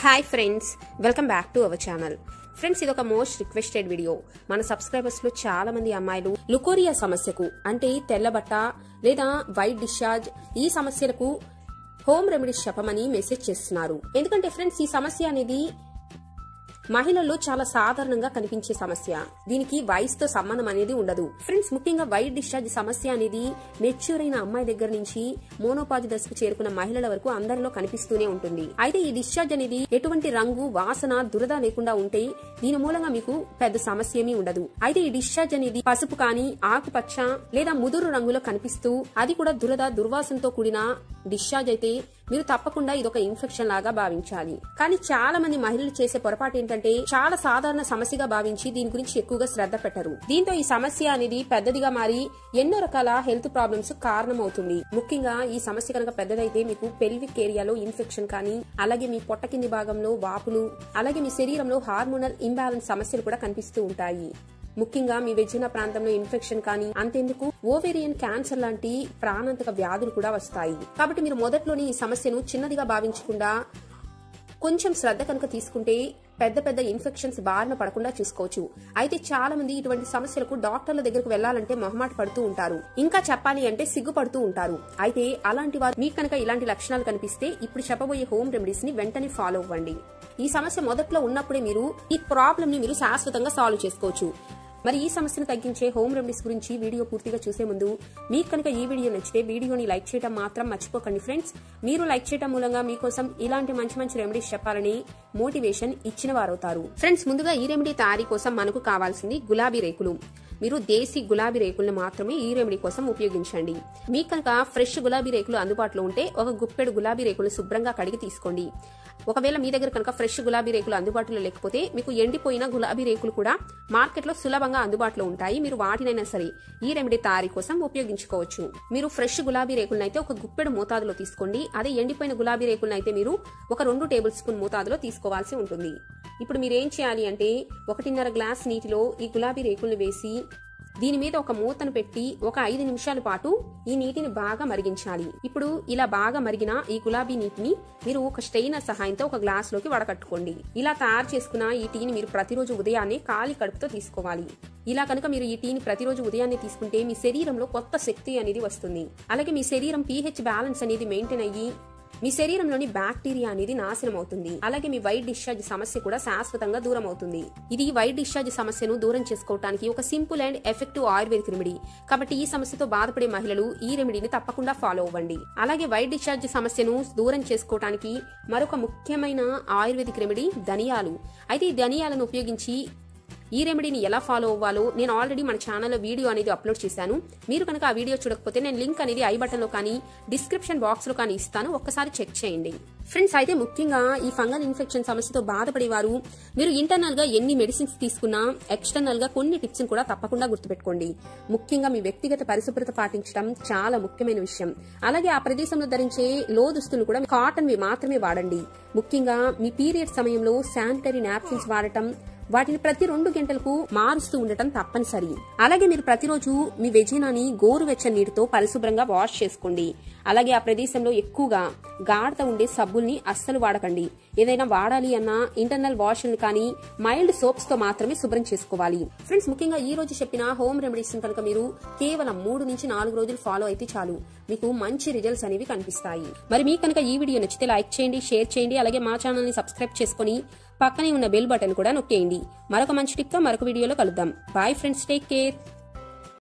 Hi friends, welcome back to our channel. Friends, ఇది ఒక most requested video. మన subscribers లో చాలా మంది అమ్మాయిలు లుకోరియా సమస్యకు అంటే తెల్లబట్ట లేదా వైట్ డిశ్చార్జ్ ఈ సమస్యలకు హోమ్ రెమెడీస్ చెప్పమని మెసేజ్ చేస్తున్నారు. ఎందుకంటే ఫ్రెండ్స్, ఈ సమస్య అనేది మహిళల్లో చాలా సాధారణంగా కనిపించే సమస్య. దీనికి వయసుతో సంబంధం అనేది ఉండదు. ఫ్రెండ్స్, ముఖ్యంగా వైట్ డిశ్చార్జ్ సమస్య అనేది మెచ్యూర్ అయిన అమ్మాయి దగ్గర నుంచి మోనోపాజ్ దశకు చేరుకున్న మహిళల వరకు అందరిలో కనిపిస్తూనే ఉంటుంది. అయితే ఈ డిశ్చార్జ్ అనేది ఎటువంటి రంగు, వాసన, దురద లేకుండా ఉంటే దీని మూలంగా మీకు పెద్ద సమస్య ఏమీ ఉండదు. అయితే ఈ డిశ్చార్జ్ అనేది పసుపు కానీ, ఆకుపచ్చ లేదా ముదురు రంగులో కనిపిస్తూ అది కూడా దురద, దుర్వాసనతో కూడిన డిశ్చార్జ్ అయితే మీరు తప్పకుండా ఇదొక ఇన్ఫెక్షన్ లాగా భావించాలి. కానీ చాలా మంది మహిళలు చేసే పొరపాటు ఏంటంటే చాలా సాధారణ సమస్యగా భావించి దీని గురించి ఎక్కువగా శ్రద్ధ పెట్టరు. దీంతో ఈ సమస్య అనేది పెద్దదిగా మారి ఎన్నో రకాల హెల్త్ ప్రాబ్లమ్స్ కారణమవుతుంది. ముఖ్యంగా ఈ సమస్య కనుక పెద్దదైతే మీకు పెల్విక్ ఏరియాలో ఇన్ఫెక్షన్ కానీ, అలాగే మీ పొట్ట కింది భాగంలో వాపులు, అలాగే మీ శరీరంలో హార్మోనల్ ఇంబ్యాలెన్స్ సమస్యలు కూడా కనిపిస్తూ ఉంటాయి. ముఖ్యంగా మీ వెజినా ప్రాంతంలో ఇన్ఫెక్షన్ కానీ, అంతెందుకు ఓవేరియన్ క్యాన్సర్ లాంటి ప్రాణాంతక వ్యాధులు కూడా వస్తాయి. కాబట్టి మీరు మొదట్లోని ఈ సమస్యను చిన్నదిగా భావించకుండా కొంచెం శ్రద్ధ కనుక తీసుకుంటే పెద్ద పెద్ద ఇన్ఫెక్షన్స్ బారిన పడకుండా చూసుకోవచ్చు. అయితే చాలా మంది ఇటువంటి సమస్యలకు డాక్టర్ల దగ్గరకు వెళ్లాలంటే మొహమాట పడుతూ ఉంటారు. ఇంకా చెప్పాలి అంటే సిగ్గుపడుతూ ఉంటారు. అయితే అలాంటి వారు మీకు కనుక ఇలాంటి లక్షణాలు కనిపిస్తే ఇప్పుడు చెప్పబోయే హోమ్ రెమెడీస్ ని వెంటనే ఫాలో అవ్వండి. ఈ సమస్య మొదట్లో ఉన్నప్పుడే మీరు ఈ ప్రాబ్లమ్ ని మీరు శాశ్వతంగా సాల్వ్ చేసుకోవచ్చు. మరి ఈ సమస్యను తగ్గించే హోమ్ రెమెడీస్ గురించి వీడియో పూర్తిగా చూసే ముందు మీకు కనుక ఈ వీడియో నచ్చితే వీడియోని లైక్ చేయడం మాత్రం మర్చిపోకండి ఫ్రెండ్స్. మీరు లైక్ చేయడం మూలంగా మీకోసం ఇలాంటి మంచి మంచి రెమెడీస్ చెప్పాలని మోటివేషన్ ఇచ్చిన వారవుతారు. ఫ్రెండ్స్, ముందుగా ఈ రెమెడీ తయారీ కోసం మనకు కావాల్సింది గులాబీ రేకులు. మీరు దేశీ గులాబీ రేకులను మాత్రమే ఈ రెమెడీ కోసం ఉపయోగించండి. మీకు కనుక ఫ్రెష్ గులాబీ రేకులు అందుబాటులో ఉంటే ఒక గుప్పెడు గులాబీ రేకులు శుభ్రంగా కడిగి తీసుకోండి. ఒకవేళ మీ దగ్గర కనుక ఫ్రెష్ గులాబీ రేకులు అందుబాటులో లేకపోతే మీకు ఎండిపోయిన గులాబీ రేకులు కూడా మార్కెట్లో సులభంగా అందుబాటులో ఉంటాయి. మీరు వాటినైనా సరే ఈ రెమెడీ తయారీ కోసం ఉపయోగించుకోవచ్చు. మీరు ఫ్రెష్ గులాబీ రేకులను అయితే ఒక గుప్పెడు మోతాదులో తీసుకోండి. అదే ఎండిపోయిన గులాబీ రేకులను అయితే మీరు ఒక 2 టేబుల్ స్పూన్ మోతాదులో తీసుకోవాల్సి ఉంటుంది. ఇప్పుడు మీరు ఏం చేయాలి అంటే 1.5 గ్లాస్ నీటిలో ఈ గులాబీ రేకులను వేసి దీని మీద ఒక మూతను పెట్టి ఒక 5 నిమిషాల పాటు ఈ నీటిని బాగా మరిగించాలి. ఇప్పుడు ఇలా బాగా మరిగిన ఈ గులాబీ నీటిని మీరు ఒక స్ట్రెయినర్ సహాయంతో ఒక గ్లాస్ లోకి వడకట్టుకోండి. ఇలా తయారు చేసుకున్న ఈ టీని మీరు ప్రతిరోజు ఉదయాన్నే ఖాళీ కడుపుతో తీసుకోవాలి. ఇలా కనుక మీరు ఈ టీని ప్రతిరోజు ఉదయాన్నే తీసుకుంటే మీ శరీరంలో కొత్త శక్తి అనేది వస్తుంది. అలాగే మీ శరీరం pH బ్యాలెన్స్ అనేది మెయింటైన్ అయ్యి మీ శరీరంలోని బ్యాక్టీరియా అనేది నాశనం అవుతుంది. అలాగే మీ వైట్ డిశ్చార్జ్ సమస్య కూడా శాశ్వతంగా దూరం అవుతుంది. ఇది వైట్ డిశ్చార్జ్ సమస్యను దూరం చేసుకోవడానికి ఒక simple and effective ayurvedic remedy. కాబట్టి ఈ సమస్యతో బాధపడే మహిళలు ఈ రెమెడీని తప్పకుండా ఫాలో అవ్వండి. అలాగే వైట్ డిశ్చార్జ్ సమస్యను దూరం చేసుకోవడానికి మరొక ముఖ్యమైన ఆయుర్వేదిక్ రెమెడీ ధనియాలు. అయితే ఈ ధనియాలను ఉపయోగించి ఈ రెమెడీని ఎలా ఫాలో అవ్వాలో నేను ఆల్రెడీ మన ఛానల్లో వీడియో అనేది అప్లోడ్ చేశాను. మీరు కనుక ఆ వీడియో చూడకపోతే నేను లింక్ అనేది ఐ బటన్ లో కానీ డిస్క్రిప్షన్ బాక్స్ లో కానీ ఇస్తాను, ఒక్కసారి చెక్ చేయండి. ఫ్రెండ్స్, అయితే ముఖ్యంగా ఈ ఫంగల్ ఇన్ఫెక్షన్ సమస్యతో బాధపడేవారు మీరు ఇంటర్నల్ గా ఎన్ని మెడిసిన్స్ తీసుకున్నా ఎక్స్టర్నల్ గా కొన్ని టిప్స్ కూడా తప్పకుండా గుర్తుపెట్టుకోండి. ముఖ్యంగా మీ వ్యక్తిగత పరిశుభ్రత పాటించడం చాలా ముఖ్యమైన విషయం. అలాగే ఆ ప్రదేశంలో ధరించే లో దుస్తులు కూడా కాటన్ వి మాత్రమే వాడండి. ముఖ్యంగా మీ పీరియడ్ సమయంలో శానిటరీ నాప్కిన్స్ వాడటం, వాటిని ప్రతి 2 గంటలకు మారుస్తూ ఉండటం తప్పనిసరి. అలాగే మీరు ప్రతిరోజు మీ వెజినాని గోరువెచ్చని నీటితో పరిశుభ్రంగా వాష్ చేసుకోండి. అలాగే ఆ ప్రదేశంలో ఎక్కువగా గాఢత ఉండే సబ్బుల్ని అస్సలు వాడకండి. ఏదైనా వాడాలి అన్నా ఇంటర్నల్ వాష్ కానీ మైల్డ్ సోప్స్ తో మాత్రమే శుభ్రం చేసుకోవాలి. ఫ్రెండ్స్, ముఖ్యంగా ఈ రోజు చెప్పిన హోమ్ రెమెడీస్ కనుక మీరు కేవలం 3 నుంచి 4 రోజులు ఫాలో అయితే చాలు, మీకు మంచి రిజల్ట్స్ అనేవి కనిపిస్తాయి. మరి మీకు కనుక ఈ వీడియో నచ్చితే లైక్ చేయండి, షేర్ చేయండి. అలాగే మా ఛానల్ ని సబ్స్క్రైబ్ చేసుకుని పక్కనే ఉన్న బెల్ బటన్ కూడా నొక్కేయండి. మరొక మంచి టిప్ తో మరొక వీడియోలో కలుద్దాం. Bye friends, take care.